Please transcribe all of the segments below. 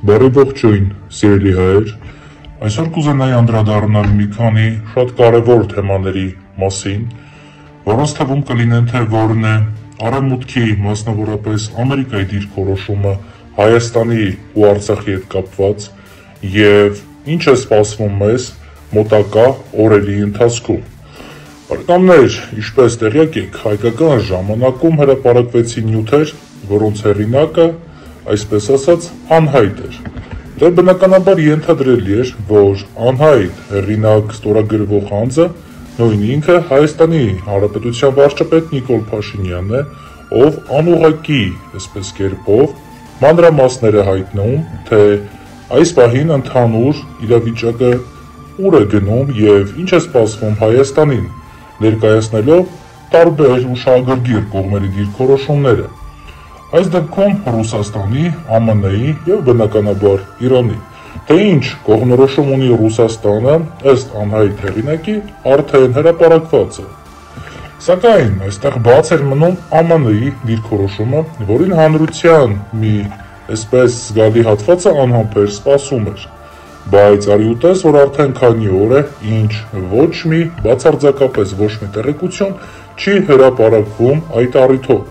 Բարի ողջույն, սիրելի հայեր, այսօր կուզենայի անդրադառնալ մի քանի շատ կարևոր թեմաների մասին, որոնց թվում կլինեն թե որն է Արևմուտքի, մասնավորապես Ամերիկայի դիրքորոշումը Հայաստանի ու Արցախի հետ կապված եւ ինչ է սպասվում մեզ մոտակա օրերի ընթացքում։ Բարեկամներ, ինչպես տեղյակ եք, հայկական ժամանակում հրապարակվեցին նյութեր, որոնց հեղինակը այսպես ասած անհայտ էր։ Դե բնականաբար ենթադրելի էր, որ անհայտ հեղինակ ստորագրվող անձը նույն ինքը Հայաստանի Հանրապետության վարչապետ Նիկոլ Փաշինյանն է, ով անուղղակի, այսպես կերպով, մանրամասներ է հայտնում, թե այս պահին ընդհանուր իրավիճակը ուր է գնում եւ ինչ է սպասվում Հայաստանին, ներկայացնելով տարբեր ու շահագրգիռ կողմերի դիրքորոշումները։ Այս դեպքում Ռուսաստանի, ԱՄՆ-ի եւ բնականաբար Իրանի, թե ինչ կողմնորոշում ունի Ռուսաստանը ըստ անհայտ հեղինակի արդեն հրապարակված է։ Սակայն այստեղ բաց էր մնում ԱՄՆ-ի դիրքորոշումը, որին հանրության մի այսպես զգալի հատվածը անհամբեր սպասում էր։ Բայց արի ուտես, որ արդեն քանի օր է, ինչ ոչ մի բացարձակապես ոչ մի տեղեկություն չի հրապարակվում այդ առիթով։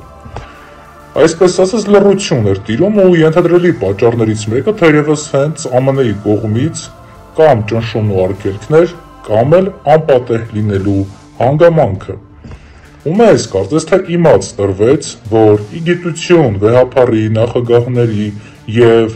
Այսպես ասած լռություն էր տիրում ու ենթադրելի պատճառներից մեկը թերևս հենց ԱՄՆ-ի կողմից կամ ճնշումն ու արգելքներ, կամ էլ անպատեհ լինելու հանգամանքը։ Ու մեզ կարծես թե իմաց տրվեց, որ ի գիտություն վեհապարի նախագահների եւ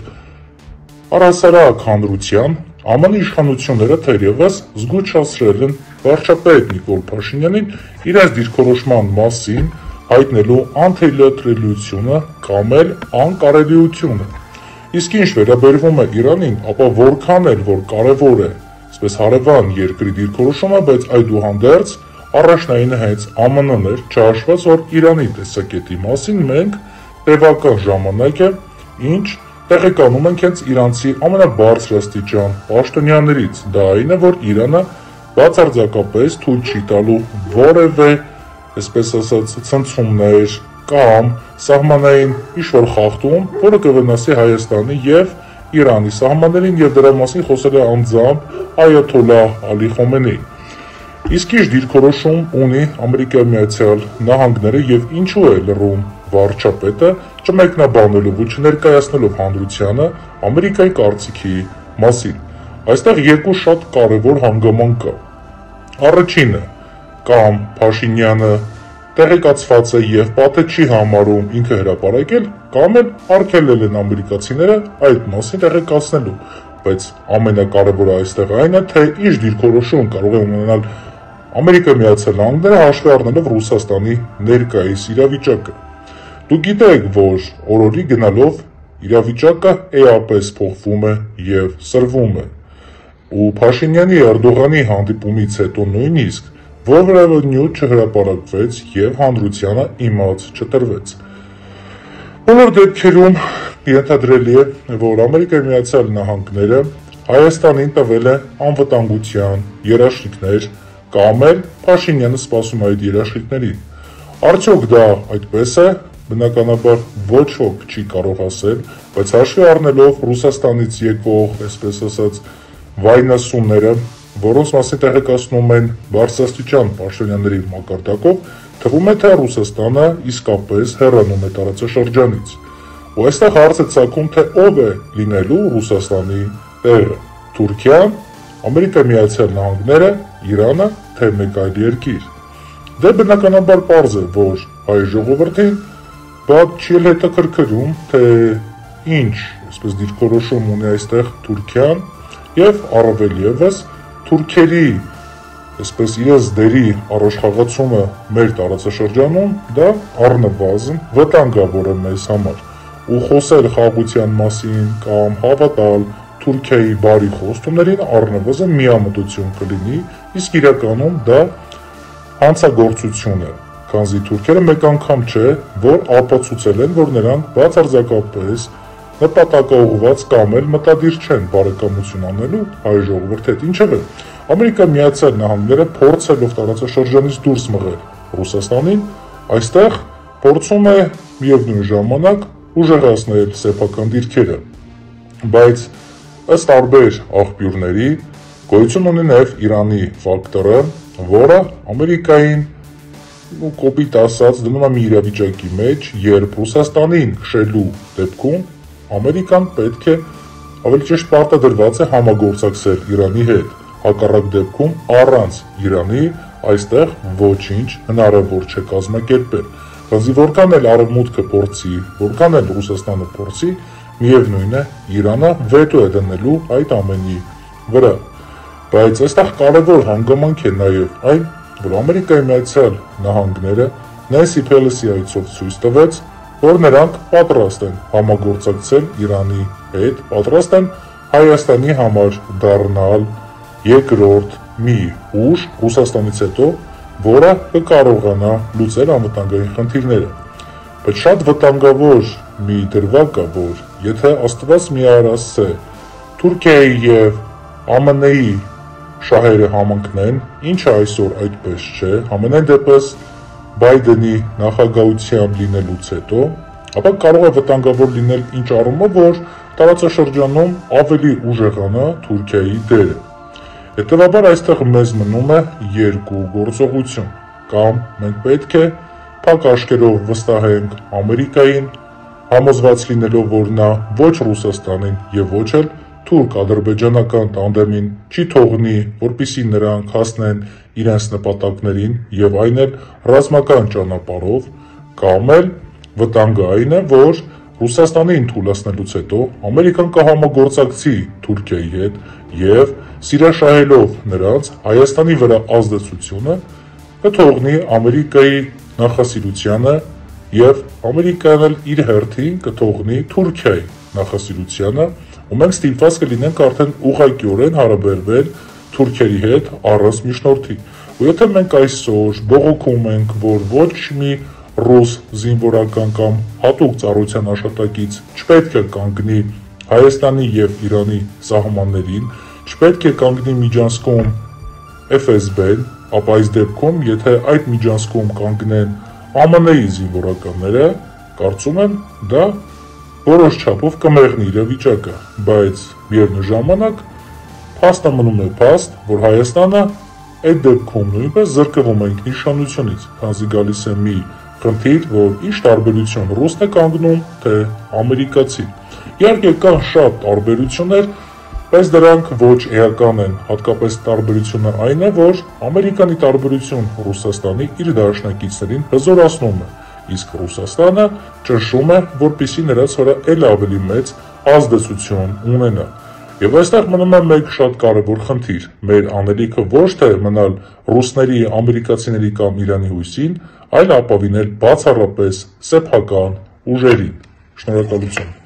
առհասարակ հանրության ԱՄՆ իշխանությունները թերևս զգուշացրել են վարչապետ Նիկոլ Փաշինյանին իրենց դիրքորոշման մասին հայտնելու անթույլատրելիությունը կամ էլ անկարելիությունը։ Իսկ ինչ վերաբերվում է Իրանին, ապա որքան էլ որ կարևոր է, այսպես հարևան երկրի դիրքորոշումը, բայց այդուհանդերձ առաջնայինը հենց ԱՄՆ-ն էր, չհաշված որ Իրանի տեսակետի մասին մենք տևական ժամանակ է, ինչ տեղեկանում ենք հենց իրանցի ամենաբարձրաստիճան պաշտոնյաներից, դա այն է, որ Իրանը բացարձակապես թույլ չի տալու որևէ այսպես ասած ցնցումներ կամ սահմանային ինչ-որ խախտում, որը կվնասի Հայաստանի եւ Իրանի սահմաններին եւ դրա մասին խոսել է անձամբ Այաթոլլահ Ալի Խոմեյնին։ Իսկ ինչ դիրքորոշում ունի Ամերիկայի Միացյալ Նահանգները եւ ինչու է լռում վարչապետը, չմեկնաբանելով ու չներկայացնելով հանրությանը Ամերիկայի կարծիքի մասին։ Այստեղ երկու շատ կարևոր հանգամանք կա։ Առաջինը կամ Փաշինյանը տեղեկացված է եւ պատը չի համարում ինքը հրապարակել, կամ էլ արգելել են ամերիկացիները այդ մասին տեղեկացնելու, բայց ամենակարևորը այստեղ այն է, թե ինչ դիրքորոշում կարող է ունենալ Ամերիկայի Միացյալ Նահանգները հաշվի առնելով Ռուսաստանի ներկայիս իրավիճակը։ Դուք գիտեք, որ օրորի գնալով իրավիճակը էապես փոխվում է եւ սրվում է։ Ու Փաշինյանի Էրդողանի հանդիպումից հետո նույնիսկ որևէ նյութ չհրապարակվեց եւ հանրությանը իմաց չտրվեց։ Բոլոր դեպքերում ենթադրելի է, որ Ամերիկայի Միացյալ Նահանգները Հայաստանին տվել է անվտանգության երաշխիքներ կամ էլ Փաշինյանը սպասում է այդ երաշխիքներին։ Արդյոք դա այդպես է, բնականաբար ոչ ոք չի կարող ասել, բայց հաշվի առնելով Ռուսաստանից եկող, այսպես ասած, վայնասունները, որոնց մասին տեղեկացնում են բարձրաստիճան պաշտոնյաների մակարդակով, թվում է թե Ռուսաստանը իսկապես հեռանում է տարածաշրջանից։ Ու այստեղ հարց է ծագում, թե ով է լինելու Ռուսաստանի տեղը՝ Թուրքիան, Ամերիկայի Միացյալ Նահանգները, Իրանը, թե մեկ այլ երկիր։ Դե բնականաբար պարզ է, որ հայ ժողովրդին բաց չի հետաքրքրում, թե ինչ, այսպես դիրքորոշում ունի այստեղ Թուրքիան եւ առավել եւս թուրքերի, այսպես իրենց դերի առաջխաղացումը մեր տարածաշրջանում, դա առնվազն վտանգավոր է մեզ համար։ Ու խոսել խաղաղության մասին կամ հավատալ Թուրքիայի բարի խոստումներին առնվազն միամտություն կլինի, իսկ իրականում դա հանցագործություն է, քանզի թուրքերը մեկ անգամ չէ, որ ապացուցել են, որ նրանք բացարձակապես նպատակաուղղված կամ էլ մտադիր չեն բարեկամություն անելու հայ ժողովրդի հետ։ Ինչևէ, Ամերիկայի Միացյալ Նահանգները փորձելով տարածաշրջանից դուրս մղել Ռուսաստանին, այստեղ փորձում է միևնույն ժամանակ ուժեղացնել սեփական դիրքերը։ բայց ըստ տարբեր աղբյուրների գոյություն ունի նաև Իրանի ֆակտորը, որը Ամերիկային կոպիտ ասած դնում է մի իրավիճակի մեջ, երբ Ռուսաստանին քշելու դեպքում Ամերիկան պետք է ավելի ճիշտ պարտադրված է համագործակցել Իրանի հետ, հակառակ դեպքում առանց Իրանի այստեղ ոչինչ հնարավոր չէ կազմակերպել, քանզի որքան էլ Արևմուտքը փորձի, որքան էլ Ռուսաստանը փորձի, միևնույն է Իրանը վետո է դնելու այդ ամենի վրա, բայց այստեղ կարևոր հանգամանք է նաև այն, որ Ամերիկայի Միացյալ Նահանգները Նենսի Փելոսի այցով ցույց տվեց, որ նրանք պատրաստ են համագործակցել Իրանի հետ, պատրաստ են Հայաստանի համար դառնալ երկրորդ մի ուժ Ռուսաստանից հետո, որը կկարողանա լուծել անվտանգային խնդիրները։ Բայց շատ վտանգավոր մի դրվագ կա, որ եթե Աստված մի արասցե Թուրքիայի եւ ԱՄՆ-ի շահերը համընկնեն, ինչը այսօր այդպես չէ, համենայն դեպս Բայդենի նախագահությամբ լինելուց հետո, ապա կարող է վտանգավոր լինել ինչ առումով, որ տարածաշրջանում ավելի ուժեղանա Թուրքիայի դերը։ Հետևաբար այստեղ մեզ մնում է երկու գործողություն, կամ մենք պետք է փակ աշկերով վստահենք Ամերիկային, համոզված լինելով, որ նա ոչ Ռուսաստանին եւ ոչ էլ թուրք-ադրբեջանական տանդեմին չի թողնի, որպիսի նրանք հասնեն իրենց նպատակներին եւ այն էլ ռազմական ճանապարհով, կամ էլ վտանգը այն է, որ Ռուսաստանին թույլատնելուց հետո Ամերիկան կհամագործակցի Թուրքիայի հետ եւ սիրաշահելով նրանց Հայաստանի վրա ազդեցությունը կթողնի Ամերիկայի նախասիրությանը եւ Ամերիկան էլ իր հերթին կթողնի Թուրքիայի նախասիրությանը, ու մենք ստիպված կլինենք արդեն ուղղակիորեն հարաբերվել Թուրքիայի հետ առանց միջնորդի։ Ու եթե մենք այսօր բողոքում ենք, որ ոչ մի ռուս զինվորական կամ հատուկ ծառայության աշխատակից չպետք է կանգնի Հայաստանի եւ Իրանի սահմաններին, չպետք է կանգնի միջանցքում FSB-ն, ապա այս դեպքում, եթե այդ միջանցքում կանգնեն ԱՄՆ-ի զինվորականները, կարծում եմ դա որոշ չափով կմեղնի իրավիճակը, բայց միևնույն ժամանակ փաստը մնում է փաստ, որ Հայաստանը այդ դեպքում նույնպես զրկվում է ինքնիշխանությունից, քանզի գալիս է մի խնդիր, որ ինչ տարբերություն ռուսն է կանգնում, թե ամերիկացին։ Իհարկե կան շատ տարբերություններ, բայց դրանք ոչ էական են, հատկապես տարբերությունը այն է, որ Ամերիկանի տարբերություն Ռուսաստանի իր դաշնակիցներին հզորացնում է, իսկ Ռուսաստանը ճնշում է, որպեսզի նրանց վրա էլ ավելի մեծ ազդեցություն ունենա։ Եվ այստեղ մնում է մեկ շատ կարևոր խնդիր, մեր անելիքը ոչ թե մնալ ռուսների, ամերիկացիների կամ Իրանի հույսին, այլ ապավինել բացառապես սեփական ուժերին։ Շնորհակալություն։